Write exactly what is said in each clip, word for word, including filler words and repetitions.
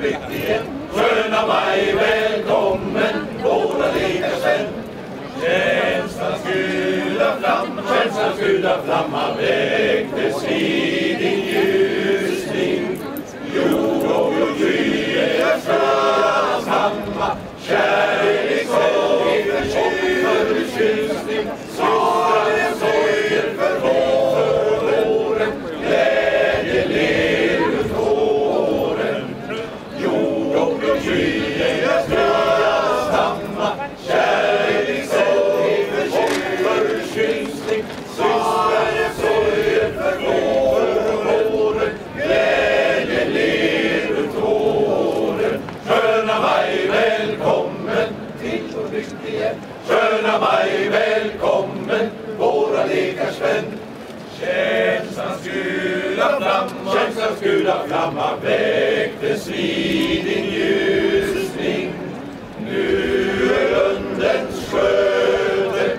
tillflykt igen. Sköna maj, välkommen, våra lekar Sven. Känslans gula flamma, känslans gula flamma väcktes vid din ljusning. Jord och skyar skönas hamma, kärlek och förtjusning. Systrarna sorger för våren, glädje ler ut håren. Jord och skyar skönas hamma, kärlek och förtjusning. Systrarna sorger för våren, glädje ler ut håren. Sköna maj, välkommen till vår bygd igen. Sköna maj, välkommen, våra lekars vän. Känslans gula flamma, känslans gula flamma väcktes vid din ljusning. Nu är lundens sköte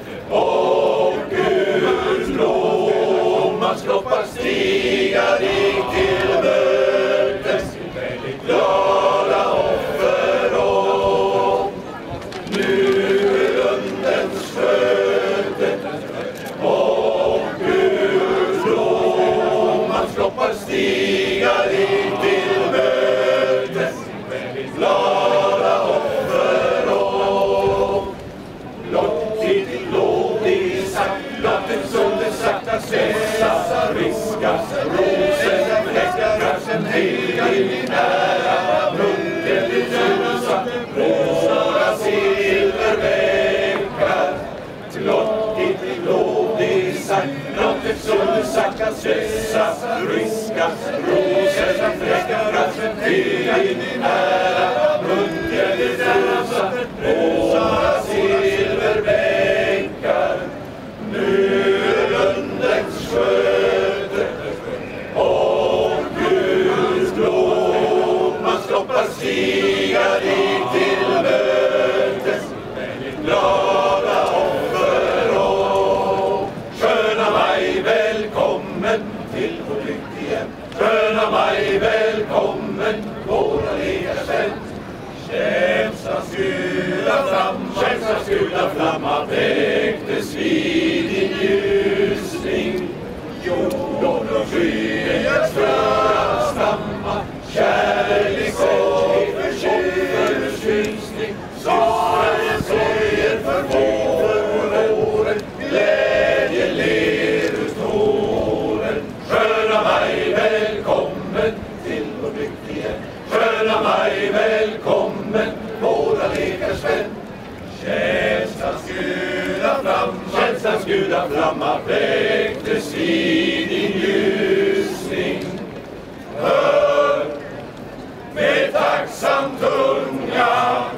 och ur blommans knoppar stiga dig till mötes. Glada offer om. Nu är lundens sköte och ur blommans knoppar stiga dig till mötes. Glada offer om. Lottigt, lottigt sagt, lottens under sakta svetsas, riskas rosen, häckarkraschen hej nära munken till ljusa, våra silverbäckar. Lottigt, lottigt sagt, lottens under sakta svetsas, riskas rosen, häckarkraschen hej nära munken till ljusa, våra silverbäckar. Nu är lundens sköte och Guds blommans knoppar stiga dig till mötes. Glada offer och sköna maj, välkommen till vår bygd igen. Sköna maj, välkommen, våra lekars vän. Känslans gula flamma, känslans gula flamma väcktes vid din ljusning. Jord och skyar sköna stamma, kärlek och förtjusning. Systrarna sorger för våren, glädje ler ut håren. Sköna maj, välkommen till vår bygd igen. Sköna maj, välkommen, våra lekars vän. Känslans gula flamma, känslans gula flamma väcktes vid din ljusning. Hör med tacksam tunga